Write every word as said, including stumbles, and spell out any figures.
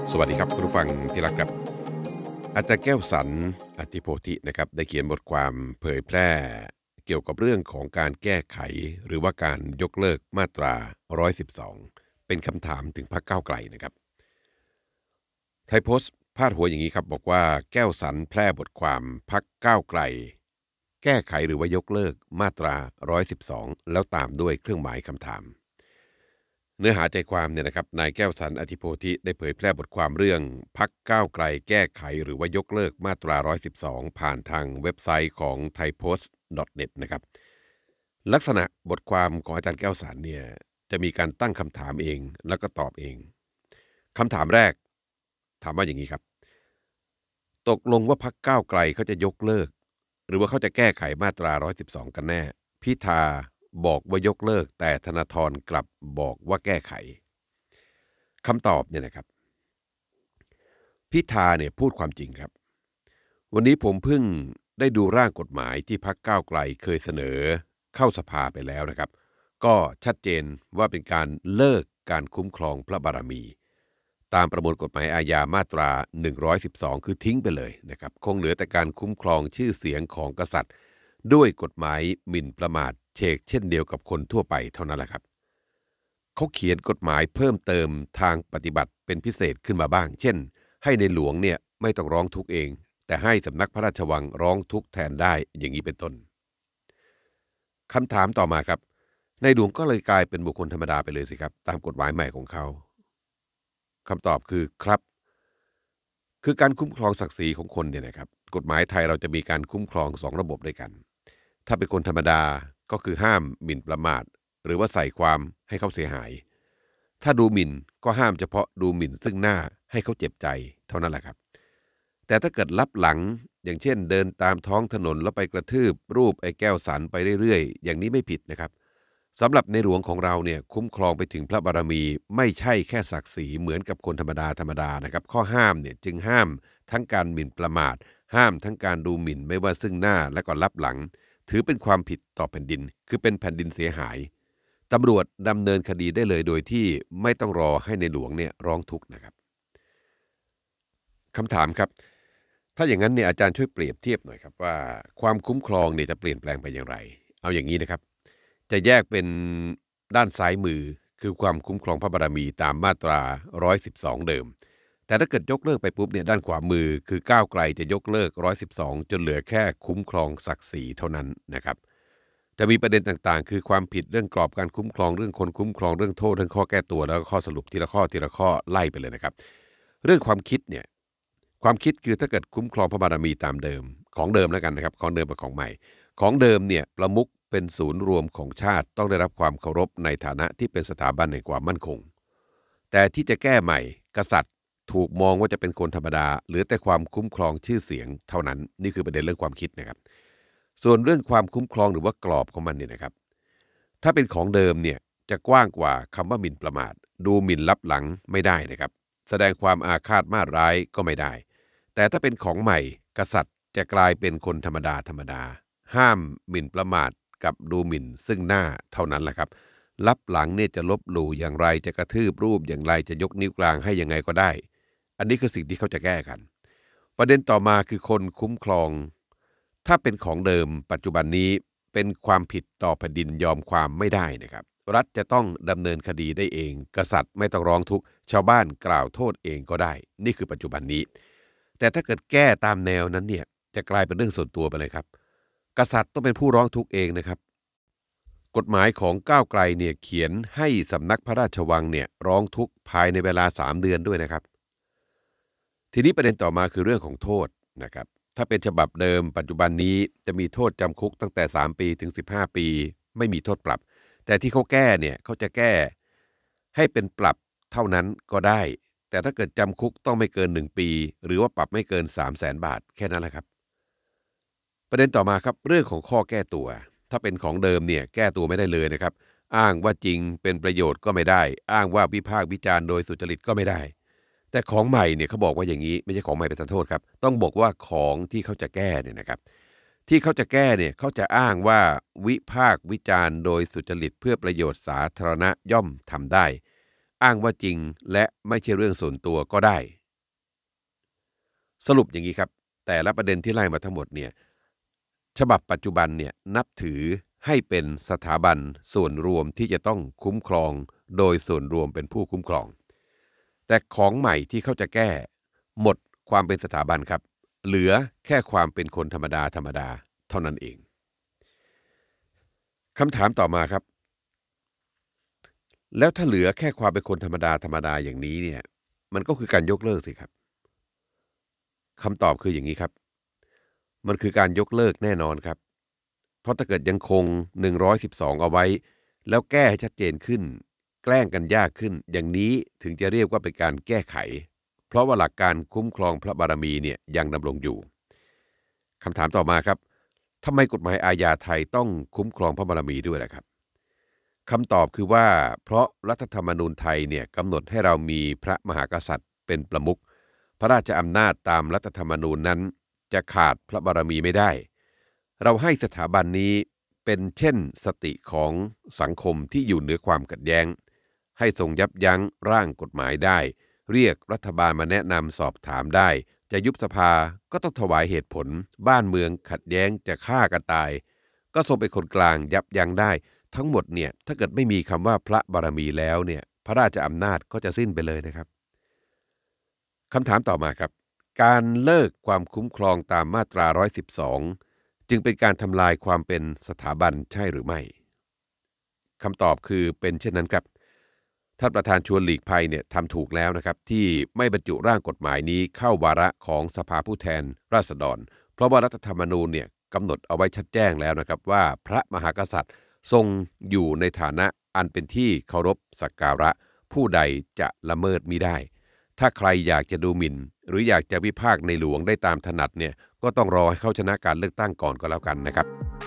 สวัสดีครับคุณผู้ฟังที่รักครับอาจารย์แก้วสรรอธิโพธินะครับได้เขียนบทความเผยแพร่เกี่ยวกับเรื่องของการแก้ไขหรือว่าการยกเลิกมาตราหนึ่งร้อยสิบสองเป็นคำถามถึงพรรคก้าวไกลนะครับไทยโพสต์พาดหัวอย่างนี้ครับบอกว่าแก้วสรรแพร่บทความพรรคก้าวไกลแก้ไขหรือว่ายกเลิกมาตราหนึ่งร้อยสิบสองแล้วตามด้วยเครื่องหมายคำถามเนื้อหาใจความเนี่ยนะครับนายแก้วสรรอธิโพธิได้เผยแพร่บทความเรื่องพรรคก้าวไกลแก้ไขหรือว่ายกเลิกมาตราหนึ่งร้อยสิบสองผ่านทางเว็บไซต์ของ ไทยโพสต์ ดอท เน็ต นะครับลักษณะบทความของอาจารย์แก้วสรรเนี่ยจะมีการตั้งคำถามเองแล้วก็ตอบเองคำถามแรกถามว่าอย่างนี้ครับตกลงว่าพรรคก้าวไกลเขาจะยกเลิกหรือว่าเขาจะแก้ไขมาตราหนึ่งร้อยสิบสองกันแน่พิธาบอกว่ายกเลิกแต่ธนาธรกลับบอกว่าแก้ไขคำตอบเนี่ยนะครับพิธาเนี่ยพูดความจริงครับวันนี้ผมเพิ่งได้ดูร่างกฎหมายที่พรรคก้าวไกลเคยเสนอเข้าสภาไปแล้วนะครับก็ชัดเจนว่าเป็นการเลิกการคุ้มครองพระบารมีตามประมวลกฎหมายอาญามาตราหนึ่งร้อยสิบสองคือทิ้งไปเลยนะครับคงเหลือแต่การคุ้มครองชื่อเสียงของกษัตริย์ด้วยกฎหมายหมิ่นประมาทเชกเช่นเดียวกับคนทั่วไปเท่านั้นแหละครับเขาเขียนกฎหมายเพิ่มเติมทางปฏิบัติเป็นพิเศษขึ้นมาบ้างเช่นให้ในหลวงเนี่ยไม่ต้องร้องทุกข์เองแต่ให้สำนักพระราชวังร้องทุกข์แทนได้อย่างนี้เป็นต้นคำถามต่อมาครับในหลวงก็เลยกลายเป็นบุคคลธรรมดาไปเลยสิครับตามกฎหมายใหม่ของเขาคำตอบคือครับคือการคุ้มครองศักดิ์ศรีของคนเนี่ยนะครับกฎหมายไทยเราจะมีการคุ้มครองสองระบบด้วยกันถ้าเป็นคนธรรมดาก็คือห้ามหมิ่นประมาทหรือว่าใส่ความให้เขาเสียหายถ้าดูหมิ่นก็ห้ามเฉพาะดูหมิ่นซึ่งหน้าให้เขาเจ็บใจเท่านั้นแหละครับแต่ถ้าเกิดลับหลังอย่างเช่นเดินตามท้องถนนแล้วไปกระทืบรูปไอ้แก้วสันไปเรื่อยๆอย่างนี้ไม่ผิดนะครับสำหรับในหลวงของเราเนี่ยคุ้มครองไปถึงพระบารมีไม่ใช่แค่ศักดิ์ศรีเหมือนกับคนธรรมดาธรรมดานะครับข้อห้ามเนี่ยจึงห้ามทั้งการหมิ่นประมาทห้ามทั้งการดูหมิ่นไม่ว่าซึ่งหน้าและก็ลับหลังถือเป็นความผิดต่อแผ่นดินคือเป็นแผ่นดินเสียหายตำรวจดำเนินคดีได้เลยโดยที่ไม่ต้องรอให้ในหลวงเนี่ยร้องทุกข์นะครับคำถามครับถ้าอย่างนั้นเนี่ยอาจารย์ช่วยเปรียบเทียบหน่อยครับว่าความคุ้มครองเนี่ยจะเปลี่ยนแปลงไปอย่างไรเอาอย่างนี้นะครับจะแยกเป็นด้านซ้ายมือคือความคุ้มครองพระบารมีตามมาตราหนึ่งร้อยสิบสองเดิมแต่ถ้าเกิดยกเลิกไปปุ๊บเนี่ยด้านขวามือคือก้าวไกลจะยกเลิกหนึ่งร้อยสิบสองจนเหลือแค่คุ้มครองศักดิ์ศรีเท่านั้นนะครับจะมีประเด็นต่างๆคือความผิดเรื่องกรอบการคุ้มครองเรื่องคนคุ้มครองเรื่องโทษเรื่องข้อแก้ตัวแล้วก็ข้อสรุปทีละข้อทีละข้อไล่ไปเลยนะครับเรื่องความคิดเนี่ยความคิดคือถ้าเกิดคุ้มครองพระบารมีตามเดิมของเดิมแล้วกันนะครับของเดิมกับของใหม่ของเดิมเนี่ยประมุขเป็นศูนย์รวมของชาติต้องได้รับความเคารพในฐานะที่เป็นสถาบันแห่งความมั่นคงแต่ที่จะแก้ใหม่กษัตริย์ถูกมองว่าจะเป็นคนธรรมดาเหลือแต่ความคุ้มครองชื่อเสียงเท่านั้นนี่คือประเด็นเรื่องความคิดนะครับส่วนเรื่องความคุ้มครองหรือว่ากรอบของมันเนี่ยนะครับถ้าเป็นของเดิมเนี่ยจะกว้างกว่าคำว่าหมิ่นประมาทดูหมิ่นลับหลังไม่ได้นะครับแสดงความอาฆาตมาร้ายก็ไม่ได้แต่ถ้าเป็นของใหม่กษัตริย์จะกลายเป็นคนธรรมดาธรรมดาห้ามหมิ่นประมาทกับดูหมิ่นซึ่งหน้าเท่านั้นแหละครับลับหลังเนี่ยจะลบหลู่อย่างไรจะกระทืบรูปอย่างไรจะยกนิ้วกลางให้ยังไงก็ได้อันนี้คือสิ่งที่เขาจะแก้กันประเด็นต่อมาคือคนคุ้มครองถ้าเป็นของเดิมปัจจุบันนี้เป็นความผิดต่อแผ่นดินยอมความไม่ได้นะครับรัฐจะต้องดำเนินคดีได้เองกษัตริย์ไม่ต้องร้องทุกข์ชาวบ้านกล่าวโทษเองก็ได้นี่คือปัจจุบันนี้แต่ถ้าเกิดแก้ตามแนวนั้นเนี่ยจะกลายเป็นเรื่องส่วนตัวไปเลยครับกษัตริย์ต้องเป็นผู้ร้องทุกข์เองนะครับกฎหมายของก้าวไกลเนี่ยเขียนให้สำนักพระราชวังเนี่ยร้องทุกข์ภายในเวลาสามเดือนด้วยนะครับทีนี้ประเด็นต่อมาคือเรื่องของโทษนะครับถ้าเป็นฉบับเดิมปัจจุบันนี้จะมีโทษจำคุกตั้งแต่สามปีถึงสิบห้าปีไม่มีโทษปรับแต่ที่เขาแก้เนี่ยเขาจะแก้ให้เป็นปรับเท่านั้นก็ได้แต่ถ้าเกิดจำคุกต้องไม่เกินหนึ่งปีหรือว่าปรับไม่เกิน สามแสน บาทแค่นั้นแหละครับประเด็นต่อมาครับเรื่องของข้อแก้ตัวถ้าเป็นของเดิมเนี่ยแก้ตัวไม่ได้เลยนะครับอ้างว่าจริงเป็นประโยชน์ก็ไม่ได้อ้างว่าวิพากษ์วิจารณ์โดยสุจริตก็ไม่ได้แต่ของใหม่เนี่ยเขาบอกว่าอย่างนี้ไม่ใช่ของใหม่เป็นโทษครับต้องบอกว่าของที่เขาจะแก้เนี่ยนะครับที่เขาจะแก้เนี่ยเขาจะอ้างว่าวิพากษ์วิจารณ์โดยสุจริตเพื่อประโยชน์สาธารณะย่อมทำได้อ้างว่าจริงและไม่ใช่เรื่องส่วนตัวก็ได้สรุปอย่างนี้ครับแต่ละประเด็นที่ไล่มาทั้งหมดเนี่ยฉบับปัจจุบันเนี่ยนับถือให้เป็นสถาบันส่วนรวมที่จะต้องคุ้มครองโดยส่วนรวมเป็นผู้คุ้มครองแต่ของใหม่ที่เขาจะแก้หมดความเป็นสถาบันครับเหลือแค่ความเป็นคนธรรมดาธรรมดาเท่านั้นเองคำถามต่อมาครับแล้วถ้าเหลือแค่ความเป็นคนธรรมดาธรรมดาอย่างนี้เนี่ยมันก็คือการยกเลิกสิครับคำตอบคืออย่างนี้ครับมันคือการยกเลิกแน่นอนครับ เพราะถ้าเกิดยังคงหนึ่งร้อยสิบสองเอาไว้แล้วแก้ให้ชัดเจนขึ้นแกล้งกันยากขึ้นอย่างนี้ถึงจะเรียกว่าเป็นการแก้ไขเพราะว่าหลักการคุ้มครองพระบารมีเนี่ยยังดำรงอยู่คำถามต่อมาครับทำไมกฎหมายอาญาไทยต้องคุ้มครองพระบารมีด้วยล่ะครับคำตอบคือว่าเพราะรัฐธรรมนูญไทยเนี่ยกำหนดให้เรามีพระมหากษัตริย์เป็นประมุขพระราชอำนาจตามรัฐธรรมนูญนั้นจะขาดพระบารมีไม่ได้ เราให้สถาบันนี้เป็นเช่นสติของสังคมที่อยู่เหนือความขัดแย้งให้ทรงยับยั้งร่างกฎหมายได้เรียกรัฐบาลมาแนะนำสอบถามได้จะยุบสภาก็ต้องถวายเหตุผลบ้านเมืองขัดแย้งจะฆ่ากันตายก็ทรงเป็นคนกลางยับยั้งได้ทั้งหมดเนี่ยถ้าเกิดไม่มีคำว่าพระบารมีแล้วเนี่ยพระราชอำนาจก็จะสิ้นไปเลยนะครับคำถามต่อมาครับการเลิกความคุ้มครองตามมาตราหนึ่งร้อยสิบสองจึงเป็นการทำลายความเป็นสถาบันใช่หรือไม่คำตอบคือเป็นเช่นนั้นครับท่านประธานชวนหลีกภัยเนี่ยทำถูกแล้วนะครับที่ไม่บรรจุร่างกฎหมายนี้เข้าวาระของสภาผู้แทนราษฎรเพราะว่ารัฐธรรมนูญเนี่ยกำหนดเอาไว้ชัดแจ้งแล้วนะครับว่าพระมหากษัตริย์ทรงอยู่ในฐานะอันเป็นที่เคารพสักการะผู้ใดจะละเมิดมิได้ถ้าใครอยากจะดูหมิ่นหรืออยากจะวิพากษ์ในหลวงได้ตามถนัดเนี่ยก็ต้องรอให้เขาชนะการเลือกตั้งก่อนก็แล้วกันนะครับ